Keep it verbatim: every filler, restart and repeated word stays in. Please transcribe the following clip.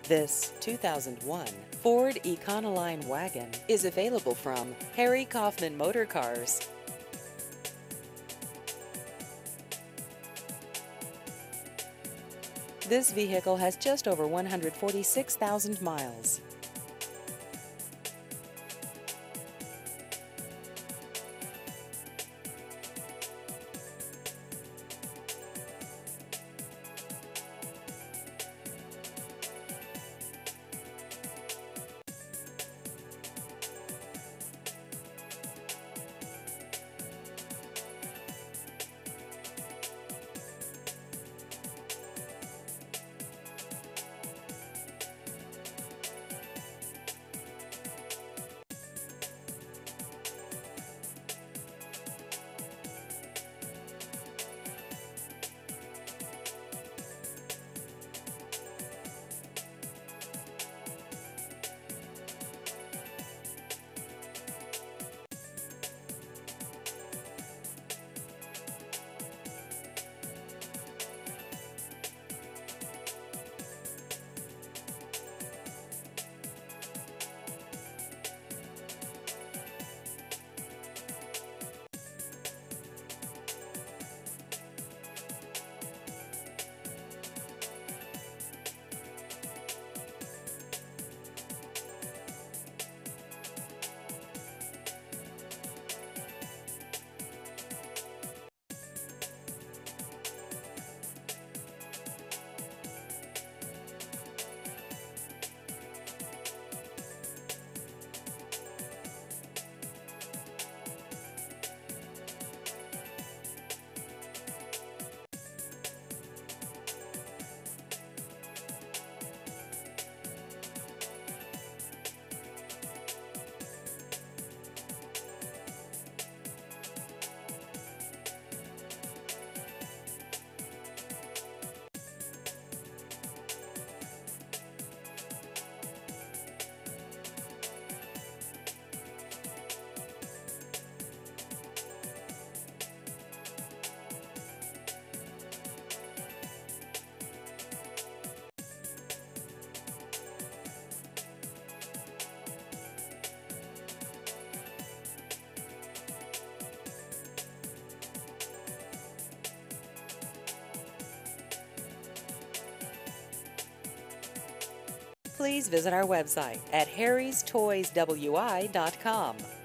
This two thousand one Ford Econoline wagon is available from Harry Kaufman Motor Cars. This vehicle has just over one hundred forty-six thousand miles. Please visit our website at harrys toys w i dot com.